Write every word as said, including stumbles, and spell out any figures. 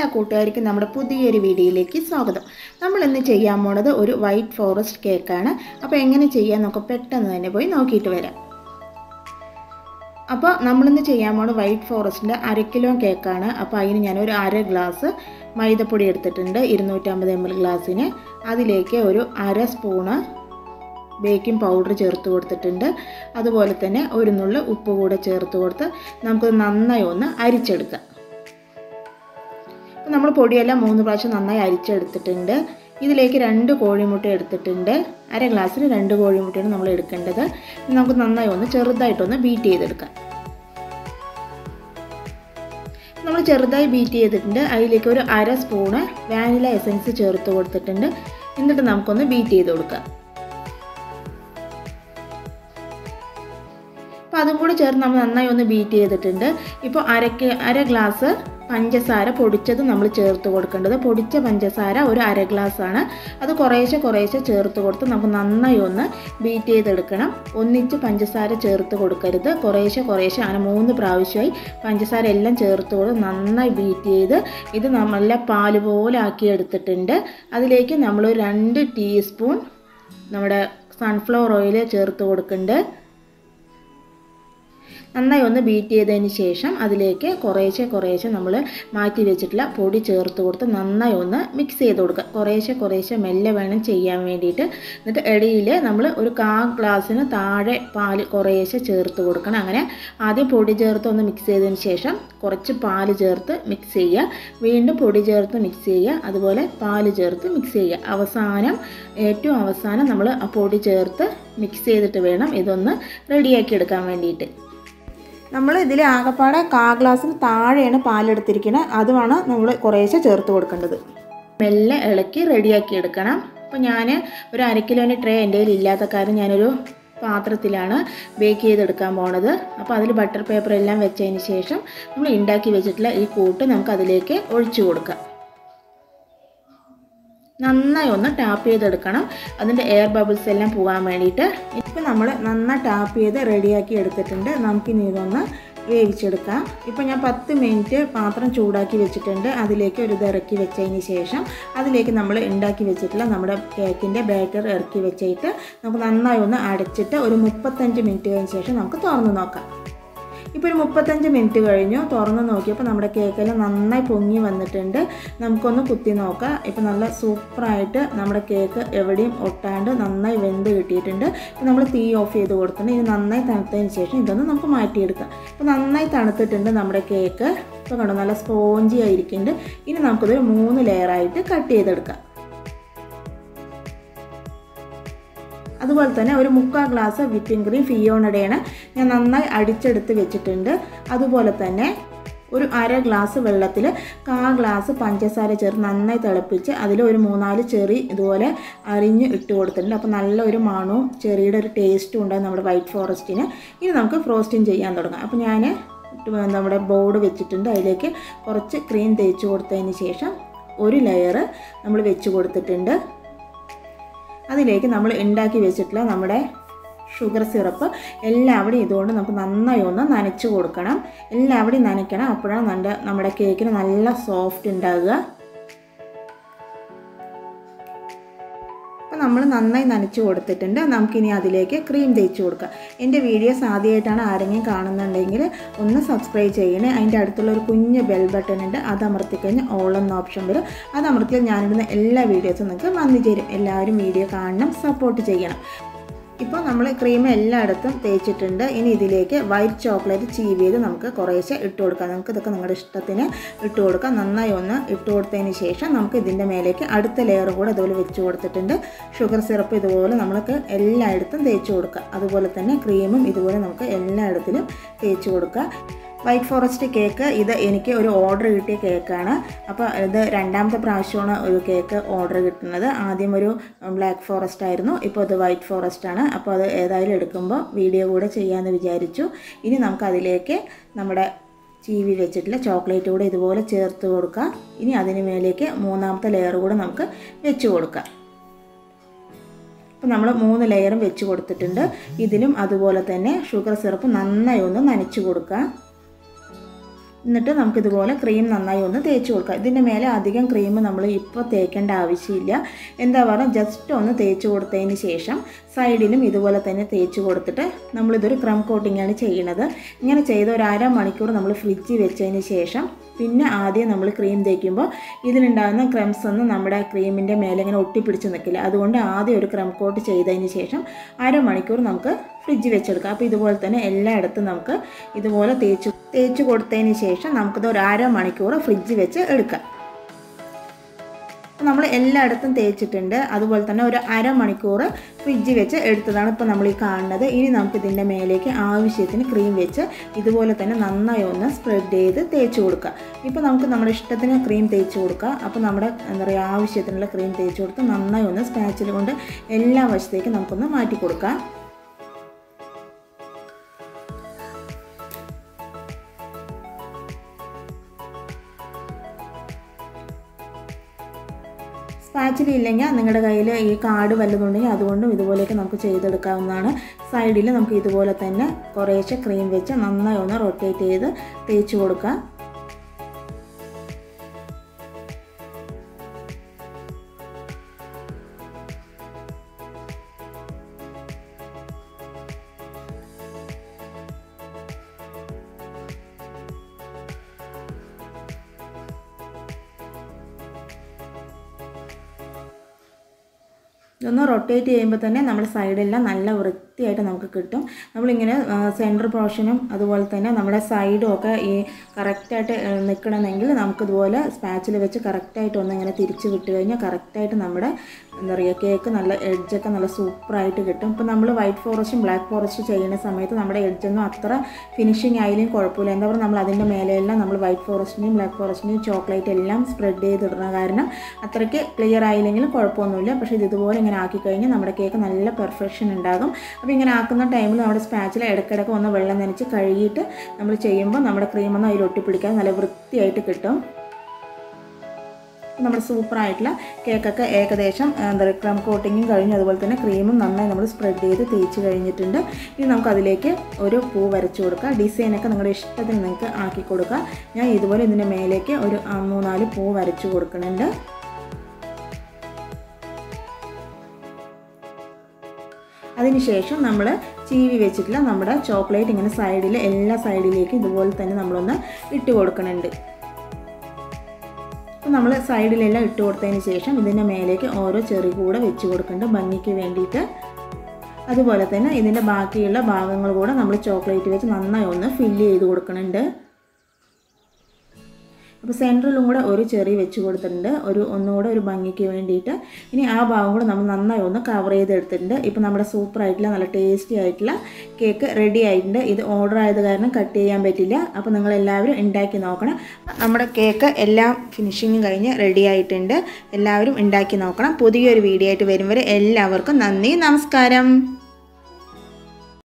കൂട്ടുകാർക്കും നമ്മുടെ പുതിയൊരു വീഡിയോയിലേക്ക് സ്വാഗതം. നമ്മൾ ഇന്ന് ചെയ്യാൻ പോണത് ഒരു വൈറ്റ് ഫോറസ്റ്റ് കേക്കാണ്. അപ്പോൾ എങ്ങനെ ചെയ്യാൻ നമുക്ക് പെട്ടെന്ന് തന്നെ പോയി നോക്കിയിട്ട് വരാം. അപ്പോൾ നമ്മളിന്ന് ചെയ്യാൻ പോണത് വൈറ്റ് ഫോറസ്റ്റിൻ്റെ അര കിലോ കേക്കാണ്. അപ്പോൾ അതിന് ഞാനൊരു അര ഗ്ലാസ് മൈദപ്പൊടി എടുത്തിട്ടുണ്ട്, ഇരുന്നൂറ്റമ്പത് എം എൽ ഗ്ലാസ്സിന്. അതിലേക്ക് ഒരു അര സ്പൂണ് ബേക്കിംഗ് പൗഡർ ചേർത്ത് കൊടുത്തിട്ടുണ്ട്. അതുപോലെ തന്നെ ഒരു നുള്ളു ഉപ്പ് കൂടെ ചേർത്ത് കൊടുത്ത് നമുക്ക് നന്നായി ഒന്ന് അരിച്ചെടുക്കാം. അപ്പോൾ നമ്മൾ പൊടിയെല്ലാം മൂന്ന് പ്രാവശ്യം നന്നായി അരിച്ചെടുത്തിട്ടുണ്ട്. ഇതിലേക്ക് രണ്ട് കോഴിമുട്ട എടുത്തിട്ടുണ്ട്. അര ഗ്ലാസ്സിന് രണ്ട് കോഴിമുട്ടയാണ് നമ്മൾ എടുക്കേണ്ടത്. നമുക്ക് നന്നായി ഒന്ന് ചെറുതായിട്ടൊന്ന് ബീറ്റ് ചെയ്തെടുക്കാം. നമ്മൾ ചെറുതായി ബീറ്റ് ചെയ്തിട്ടുണ്ട്. അതിലേക്ക് ഒരു അര സ്പൂണ് വാനില എസൻസ് ചേർത്ത് കൊടുത്തിട്ടുണ്ട്. എന്നിട്ട് നമുക്കൊന്ന് ബീറ്റ് ചെയ്ത് കൊടുക്കാം. അപ്പോൾ അതും കൂടി ചേർത്ത് നമ്മൾ നന്നായി ഒന്ന് ബീറ്റ് ചെയ്തിട്ടുണ്ട്. ഇപ്പോൾ അരക്ക് അര ഗ്ലാസ് പഞ്ചസാര പൊടിച്ചത് നമ്മൾ ചേർത്ത് കൊടുക്കേണ്ടത്. പൊടിച്ച പഞ്ചസാര ഒരു അര ഗ്ലാസ് ആണ്. അത് കുറേശ്ശെ കുറേശ്ശെ ചേർത്ത് കൊടുത്ത് നമുക്ക് നന്നായി ഒന്ന് ബീറ്റ് ചെയ്തെടുക്കണം. ഒന്നിച്ച് പഞ്ചസാര ചേർത്ത് കൊടുക്കരുത്, കുറേശ്ശെ കുറേശ്ശെ അങ്ങനെ മൂന്ന് പ്രാവശ്യമായി പഞ്ചസാര എല്ലാം ചേർത്ത് കൊടുത്ത് നന്നായി ബീറ്റ് ചെയ്ത് ഇത് നല്ല പാല് പോലെ ആക്കി എടുത്തിട്ടുണ്ട്. അതിലേക്ക് നമ്മൾ രണ്ട് ടീസ്പൂൺ നമ്മുടെ സൺഫ്ലവർ ഓയിൽ ചേർത്ത് കൊടുക്കുന്നുണ്ട്. നന്നായി ഒന്ന് ബീറ്റ് ചെയ്തതിന് ശേഷം അതിലേക്ക് കുറേശ്ശെ കുറേശ്ശെ നമ്മൾ മാറ്റി വെച്ചിട്ടുള്ള പൊടി ചേർത്ത് കൊടുത്ത് നന്നായി ഒന്ന് മിക്സ് ചെയ്ത് കൊടുക്കുക. കുറേശ്ശെ കുറേശ്ശെ മെല്ലെ വേണം ചെയ്യാൻ വേണ്ടിയിട്ട്. എന്നിട്ട് ഇടയിൽ നമ്മൾ ഒരു കാ ഗ്ലാസ്സിന് താഴെ പാല് കുറേശ്ശെ ചേർത്ത് കൊടുക്കണം. അങ്ങനെ ആദ്യം പൊടി ചേർത്ത് ഒന്ന് മിക്സ് ചെയ്തതിന് ശേഷം കുറച്ച് പാല് ചേർത്ത് മിക്സ് ചെയ്യുക, വീണ്ടും പൊടി ചേർത്ത് മിക്സ് ചെയ്യുക, അതുപോലെ പാല് ചേർത്ത് മിക്സ് ചെയ്യുക. അവസാനം ഏറ്റവും അവസാനം നമ്മൾ ആ പൊടി ചേർത്ത് മിക്സ് ചെയ്തിട്ട് വേണം ഇതൊന്ന് റെഡിയാക്കി എടുക്കാൻ വേണ്ടിയിട്ട്. നമ്മൾ ഇതിൽ ആകപ്പാടെ കാ ഗ്ലാസ്സിന് താഴെയാണ് പാലെടുത്തിരിക്കുന്നത്. അതുമാണ് നമ്മൾ കുറേശ്ശെ ചേർത്ത് കൊടുക്കേണ്ടത്. മെല്ലെ ഇളക്കി റെഡിയാക്കി എടുക്കണം. അപ്പോൾ ഞാൻ ഒരു അര കിലോൻ്റെ ട്രേ എൻ്റെ കയ്യിൽ ഇല്ലാത്ത കാര്യം ഞാനൊരു പാത്രത്തിലാണ് ബേക്ക് ചെയ്തെടുക്കാൻ പോണത്. അപ്പോൾ അതിൽ ബട്ടർ പേപ്പർ എല്ലാം വെച്ചതിന് ശേഷം നമ്മൾ ഉണ്ടാക്കി വെച്ചിട്ടുള്ള ഈ കൂട്ട് നമുക്ക് അതിലേക്ക് ഒഴിച്ചു കൊടുക്കാം. നന്നായി ഒന്ന് ടാപ്പ് ചെയ്തെടുക്കണം, അതിൻ്റെ എയർ ബബിൾസ് എല്ലാം പോകാൻ വേണ്ടിയിട്ട്. ഇപ്പോൾ നമ്മൾ നന്നായി ടാപ്പ് ചെയ്ത് റെഡിയാക്കി എടുത്തിട്ടുണ്ട്. നമുക്കിനി ഇതൊന്ന് വേവിച്ചെടുക്കാം. ഇപ്പോൾ ഞാൻ പത്ത് മിനിറ്റ് പാത്രം ചൂടാക്കി വെച്ചിട്ടുണ്ട്. അതിലേക്ക് ഒരു ഇത് ഇറക്കി വെച്ചതിന് ശേഷം അതിലേക്ക് നമ്മൾ ഉണ്ടാക്കി വെച്ചിട്ടുള്ള നമ്മുടെ കേക്കിൻ്റെ ബാറ്റർ ഇറക്കി വെച്ചിട്ട് നമുക്ക് നന്നായി ഒന്ന് അടച്ചിട്ട് ഒരു മുപ്പത്തഞ്ച് മിനിറ്റ് കഴിഞ്ഞ ശേഷം നമുക്ക് തുറന്ന് നോക്കാം. ഇപ്പോൾ ഒരു മുപ്പത്തഞ്ച് മിനിറ്റ് കഴിഞ്ഞു. തുറന്ന് നോക്കിയപ്പോൾ നമ്മുടെ കേക്കെല്ലാം നന്നായി പൊങ്ങി വന്നിട്ടുണ്ട്. നമുക്കൊന്ന് കുത്തി നോക്കാം. ഇപ്പോൾ നല്ല സൂപ്പറായിട്ട് നമ്മുടെ കേക്ക് എവിടെയും ഒട്ടാണ്ട് നന്നായി വെന്ത് കിട്ടിയിട്ടുണ്ട്. ഇപ്പോൾ നമ്മൾ തീ ഓഫ് ചെയ്ത് കൊടുത്തിട്ടുണ്ട്. ഇത് നന്നായി തണുത്തതിന് ശേഷം ഇതൊന്ന് നമുക്ക് മാറ്റിയെടുക്കാം. ഇപ്പോൾ നന്നായി തണുത്തിട്ടുണ്ട് നമ്മുടെ കേക്ക്. ഇപ്പോൾ കണ്ടോ നല്ല സ്പോഞ്ചി ആയിരിക്കുന്നുണ്ട്. ഇനി നമുക്കിതൊരു മൂന്ന് ലെയറായിട്ട് കട്ട് ചെയ്തെടുക്കാം. അതുപോലെ തന്നെ ഒരു മുക്കാൽ ഗ്ലാസ് വിപ്പിംഗ് ക്രീം ഫിയോണയുടെയാണ് ഞാൻ നന്നായി അടിച്ചെടുത്ത് വെച്ചിട്ടുണ്ട്. അതുപോലെ തന്നെ ഒരു അര ഗ്ലാസ് വെള്ളത്തിൽ കാ ഗ്ലാസ് പഞ്ചസാര ചേർത്ത് നന്നായി തിളപ്പിച്ച് അതിൽ ഒരു മൂന്നാല് ചെറി ഇതുപോലെ അരിഞ്ഞ് ഇട്ട് കൊടുത്തിട്ടുണ്ട്. അപ്പോൾ നല്ലൊരു മണവും ചെറിയുടെ ഒരു ടേസ്റ്റും ഉണ്ടാകും നമ്മുടെ വൈറ്റ് ഫോറസ്റ്റിന്. ഇനി നമുക്ക് ഫ്രോസ്റ്റിംഗ് ചെയ്യാൻ തുടങ്ങാം. അപ്പോൾ ഞാൻ നമ്മുടെ ബോർഡ് വെച്ചിട്ടുണ്ട്. അതിലേക്ക് കുറച്ച് ക്രീം തേച്ച് കൊടുത്തതിന് ശേഷം ഒരു ലെയർ നമ്മൾ വെച്ച് കൊടുത്തിട്ടുണ്ട്. അതിലേക്ക് നമ്മൾ ഉണ്ടാക്കി വെച്ചിട്ടുള്ള നമ്മുടെ ഷുഗർ സിറപ്പ് എല്ലാവിടെയും ഇതുകൊണ്ട് നമുക്ക് നന്നായി ഒന്ന് നനച്ച് കൊടുക്കണം. എല്ലാവിടെയും നനയ്ക്കണം. അപ്പോഴാണ് നമ്മുടെ നമ്മുടെ കേക്കിന് നല്ല സോഫ്റ്റ് ഉണ്ടാകുക. അപ്പോൾ നമ്മൾ നന്നായി നനച്ച് കൊടുത്തിട്ടുണ്ട്. നമുക്കിനി അതിലേക്ക് ക്രീം തേച്ച് കൊടുക്കാം. എൻ്റെ വീഡിയോസ് ആദ്യമായിട്ടാണ് ആരെങ്കിലും കാണുന്നുണ്ടെങ്കിൽ ഒന്ന് സബ്സ്ക്രൈബ് ചെയ്യണേ. അതിൻ്റെ അടുത്തുള്ള ഒരു കുഞ്ഞ് ബെൽ ബട്ടൺ ഉണ്ട്, അത് അമർത്തിക്കഴിഞ്ഞാൽ ഓൾ എന്ന ഓപ്ഷൻ വരും. അത് അമർത്തിയാൽ ഞാനിടുന്ന എല്ലാ വീഡിയോസും നിങ്ങൾക്ക് വന്നു ചേരും. എല്ലാവരും വീഡിയോ കാണണം, സപ്പോർട്ട് ചെയ്യണം. ഇപ്പോൾ നമ്മൾ ക്രീം എല്ലായിടത്തും തേച്ചിട്ടുണ്ട്. ഇനി ഇതിലേക്ക് വൈറ്റ് ചോക്ലേറ്റ് ചീവ് ചെയ്ത് നമുക്ക് കുറേശ്ശെ ഇട്ട് കൊടുക്കാം. നമുക്ക് ഇതൊക്കെ നിങ്ങളുടെ ഇഷ്ടത്തിന് ഇട്ട് കൊടുക്കാം. നന്നായി ഒന്ന് ഇട്ട് കൊടുത്തതിന് ശേഷം നമുക്ക് ഇതിൻ്റെ മേലേക്ക് അടുത്ത ലെയർ കൂടെ ഇതുപോലെ വെച്ച് കൊടുത്തിട്ടുണ്ട്. ഷുഗർ സിറപ്പ് ഇതുപോലെ നമുക്ക് എല്ലായിടത്തും തേച്ച് കൊടുക്കുക. അതുപോലെ തന്നെ ക്രീമും ഇതുപോലെ നമുക്ക് എല്ലായിടത്തിലും തേച്ച് കൊടുക്കുക. വൈറ്റ് ഫോറസ്റ്റ് കേക്ക് ഇത് എനിക്ക് ഒരു ഓർഡർ കിട്ടിയ കേക്കാണ്. അപ്പോൾ ഇത് രണ്ടാമത്തെ പ്രാവശ്യമാണ് ഒരു കേക്ക് ഓർഡർ കിട്ടുന്നത്. ആദ്യം ഒരു ബ്ലാക്ക് ഫോറസ്റ്റ് ആയിരുന്നു, ഇപ്പോൾ ഇത് വൈറ്റ് ഫോറസ്റ്റ് ആണ്. അപ്പോൾ അത് ഏതായാലും എടുക്കുമ്പോൾ വീഡിയോ കൂടെ ചെയ്യാമെന്ന് വിചാരിച്ചു. ഇനി നമുക്കതിലേക്ക് നമ്മുടെ ചീവി വെച്ചിട്ടുള്ള ചോക്ലേറ്റ് കൂടെ ഇതുപോലെ ചേർത്ത് കൊടുക്കാം. ഇനി അതിന് മേലേക്ക് മൂന്നാമത്തെ ലെയർ കൂടെ നമുക്ക് വെച്ച് കൊടുക്കാം. അപ്പോൾ നമ്മൾ മൂന്ന് ലെയറും വെച്ച് കൊടുത്തിട്ടുണ്ട്. ഇതിലും അതുപോലെ തന്നെ ഷുഗർ സിറപ്പ് നന്നായി ഒന്ന് നനച്ച് കൊടുക്കാം. എന്നിട്ട് നമുക്കിതുപോലെ ക്രീം നന്നായി ഒന്ന് തേച്ച് കൊടുക്കാം. ഇതിൻ്റെ മേലെ അധികം ക്രീം നമ്മൾ ഇപ്പോൾ തേക്കേണ്ട ആവശ്യമില്ല. എന്താ പറയുക, ജസ്റ്റ് ഒന്ന് തേച്ച് കൊടുത്തതിന് ശേഷം സൈഡിലും ഇതുപോലെ തന്നെ തേച്ച് കൊടുത്തിട്ട് നമ്മളിതൊരു ക്രം കോട്ടിങ്ങാണ് ചെയ്യുന്നത്. ഇങ്ങനെ ചെയ്ത് ഒരു അര മണിക്കൂർ നമ്മൾ ഫ്രിഡ്ജിൽ വെച്ചതിന് ശേഷം പിന്നെ ആദ്യം നമ്മൾ ക്രീം തേക്കുമ്പോൾ ഇതിലുണ്ടാകുന്ന ക്രംസ് ഒന്നും നമ്മുടെ ക്രീമിൻ്റെ മേലെ ഇങ്ങനെ ഒട്ടിപ്പിടിച്ച് നിൽക്കില്ല. അതുകൊണ്ട് ആദ്യം ഒരു ക്രം കോട്ട് ചെയ്തതിന് ശേഷം അരമണിക്കൂർ നമുക്ക് ഫ്രിഡ്ജിൽ വെച്ചെടുക്കാം. അപ്പോൾ ഇതുപോലെ തന്നെ എല്ലായിടത്തും നമുക്ക് ഇതുപോലെ തേച്ച് തേച്ച് കൊടുത്തതിന് ശേഷം നമുക്കിത് ഒരു അരമണിക്കൂർ ഫ്രിഡ്ജിൽ വെച്ച് എടുക്കാം. നമ്മൾ എല്ലായിടത്തും തേച്ചിട്ടുണ്ട്. അതുപോലെ തന്നെ ഒരു അരമണിക്കൂർ ഫ്രിഡ്ജിൽ വെച്ച് എടുത്തതാണ് ഇപ്പോൾ നമ്മൾ ഈ കാണുന്നത്. ഇനി നമുക്കിതിൻ്റെ മേലേക്ക് ആവശ്യത്തിന് ക്രീം വെച്ച് ഇതുപോലെ തന്നെ നന്നായി ഒന്ന് സ്പ്രെഡ് ചെയ്ത് തേച്ച് കൊടുക്കുക. ഇപ്പോൾ നമുക്ക് നമ്മുടെ ഇഷ്ടത്തിന് ക്രീം തേച്ച് കൊടുക്കുക. അപ്പോൾ നമ്മുടെ എന്താ പറയുക ആവശ്യത്തിനുള്ള ക്രീം തേച്ച് കൊടുത്ത് നന്നായി ഒന്ന് സ്പാച്ചിൽ കൊണ്ട് എല്ലാ വശത്തേക്കും നമുക്കൊന്ന് മാറ്റി കൊടുക്കാം. സ്പാച്ചിൽ ഇല്ലെങ്കിൽ നിങ്ങളുടെ കയ്യിൽ ഈ കാർഡ് വല്ലതുണ്ടെങ്കിൽ അതുകൊണ്ടും ഇതുപോലെയൊക്കെ നമുക്ക് ചെയ്തെടുക്കാവുന്നതാണ്. സൈഡിൽ നമുക്ക് ഇതുപോലെ തന്നെ കുറേശ്ശെ ക്രീം വെച്ച് നന്നായി ഒന്ന് റൊട്ടേറ്റ് ചെയ്ത് തേച്ച് കൊടുക്കുക. ഇതൊന്ന് റൊട്ടേറ്റ് ചെയ്യുമ്പോൾ തന്നെ നമ്മുടെ സൈഡെല്ലാം നല്ല വൃത്തിയായിട്ട് നമുക്ക് കിട്ടും. നമ്മളിങ്ങനെ സെൻറ്റർ പോർഷനും അതുപോലെ തന്നെ നമ്മുടെ സൈഡും ഒക്കെ ഈ കറക്റ്റായിട്ട് നിൽക്കണമെങ്കിൽ നമുക്കിതുപോലെ സ്പാച്ചിൽ വെച്ച് കറക്റ്റായിട്ട് ഒന്ന് ഇങ്ങനെ തിരിച്ച് വിട്ട് കഴിഞ്ഞാൽ കറക്റ്റായിട്ട് നമ്മുടെ എന്താ പറയുക കേക്ക് നല്ല എഡ്ജൊക്കെ നല്ല സൂപ്പറായിട്ട് കിട്ടും. ഇപ്പോൾ നമ്മൾ വൈറ്റ് ഫോറസ്റ്റും ബ്ലാക്ക് ഫോറസ്റ്റ് ചെയ്യുന്ന സമയത്ത് നമ്മുടെ എഡ്ജൊന്നും അത്ര ഫിനിഷിങ് ആയാലും കുഴപ്പമില്ല. എന്താ പറയുക, നമ്മൾ അതിൻ്റെ മേലെയെല്ലാം നമ്മൾ വൈറ്റ് ഫോറസ്റ്റിനെയും ബ്ലാക്ക് ഫോറസ്റ്റിനെയും ചോക്ലേറ്റ് എല്ലാം സ്പ്രെഡ് ചെയ്തിടുന്ന കാരണം അത്രയ്ക്ക് ക്ലിയർ ആയില്ലെങ്കിലും കുഴപ്പമൊന്നുമില്ല. പക്ഷേ ഇത് ഇതുപോലെ ഇങ്ങനെ ആക്കി കഴിഞ്ഞാൽ നമ്മുടെ കേക്ക് നല്ല പെർഫെക്ഷൻ ഉണ്ടാകും. അപ്പോൾ ഇങ്ങനെ ആക്കുന്ന ടൈമിൽ നമ്മുടെ സ്പാച്ചിൽ ഇടയ്ക്കിടയ്ക്ക് ഒന്ന് വെള്ളം നനച്ച് കഴുകിയിട്ട് നമ്മൾ ചെയ്യുമ്പോൾ നമ്മുടെ ക്രീമൊന്നും അതിൽ ഒട്ടിപ്പിടിക്കാതെ നല്ല വൃത്തിയായിട്ട് കിട്ടും. നമ്മുടെ സൂപ്പറായിട്ടുള്ള കേക്കൊക്കെ ഏകദേശം എന്താ പറയുക ക്രം കോട്ടിങ്ങും കഴിഞ്ഞു. അതുപോലെ തന്നെ ക്രീമും നന്നായി നമ്മൾ സ്പ്രെഡ് ചെയ്ത് തേച്ച് കഴിഞ്ഞിട്ടുണ്ട്. ഇനി നമുക്കതിലേക്ക് ഒരു പൂ വരച്ച് കൊടുക്കുക. ഡിസൈനൊക്കെ നിങ്ങളുടെ ഇഷ്ടത്തിന് നിങ്ങൾക്ക് ആക്കി കൊടുക്കുക. ഞാൻ ഇതുപോലെ ഇതിൻ്റെ മേലേക്ക് ഒരു മൂന്നാല് പൂ വരച്ച് കൊടുക്കുന്നുണ്ട്. അതിനുശേഷം നമ്മൾ ചീവി വെച്ചിട്ടുള്ള നമ്മുടെ ചോക്ലേറ്റ് ഇങ്ങനെ സൈഡിൽ എല്ലാ സൈഡിലേക്കും ഇതുപോലെ തന്നെ നമ്മളൊന്ന് ഇട്ട് കൊടുക്കുന്നുണ്ട്. അപ്പോൾ നമ്മൾ സൈഡിലെല്ലാം ഇട്ട് കൊടുത്തതിന് ശേഷം ഇതിൻ്റെ മേലേക്ക് ഓരോ ചെറി കൂടെ വെച്ച് കൊടുക്കുന്നുണ്ട് ഭംഗിക്ക് വേണ്ടിയിട്ട്. അതുപോലെ തന്നെ ഇതിൻ്റെ ബാക്കിയുള്ള ഭാഗങ്ങൾ കൂടെ നമ്മൾ ചോക്ലേറ്റ് വെച്ച് നന്നായി ഒന്ന് ഫില്ല് ചെയ്ത് കൊടുക്കുന്നുണ്ട്. അപ്പോൾ സെൻറ്ററിലും കൂടെ ഒരു ചെറി വെച്ച് കൊടുത്തിട്ടുണ്ട്, ഒരു ഒന്നുകൂടെ ഒരു ഭംഗിക്ക് വേണ്ടിയിട്ട്. ഇനി ആ ഭാഗം കൂടെ നമ്മൾ നന്നായി ഒന്ന് കവർ ചെയ്തെടുത്തിട്ടുണ്ട്. ഇപ്പോൾ നമ്മുടെ സൂപ്പറായിട്ടുള്ള നല്ല ടേസ്റ്റി ആയിട്ടുള്ള കേക്ക് റെഡി ആയിട്ടുണ്ട്. ഇത് ഓർഡർ ആയത് കാരണം കട്ട് ചെയ്യാൻ പറ്റില്ല. അപ്പോൾ നിങ്ങളെല്ലാവരും ഉണ്ടാക്കി നോക്കണം. നമ്മുടെ കേക്ക് എല്ലാം ഫിനിഷിങ്ങും കഴിഞ്ഞ് റെഡി ആയിട്ടുണ്ട്. എല്ലാവരും ഉണ്ടാക്കി നോക്കണം. പുതിയൊരു വീഡിയോ ആയിട്ട് വരും വരെ എല്ലാവർക്കും നന്ദി, നമസ്കാരം.